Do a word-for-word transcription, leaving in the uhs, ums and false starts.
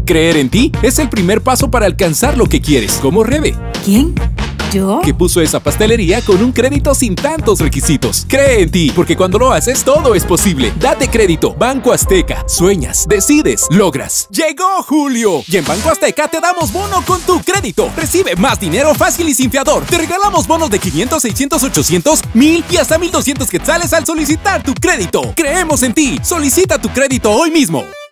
Creer en ti es el primer paso para alcanzar lo que quieres, como Rebe. ¿Quién? ¿Yo? Que puso esa pastelería con un crédito sin tantos requisitos. Cree en ti, porque cuando lo haces todo es posible. Date crédito. Banco Azteca. Sueñas, decides, logras. ¡Llegó Julio! Y en Banco Azteca te damos bono con tu crédito. Recibe más dinero fácil y sin fiador. Te regalamos bonos de quinientos, seiscientos, ochocientos, mil y hasta mil doscientos quetzales al solicitar tu crédito. Creemos en ti. Solicita tu crédito hoy mismo.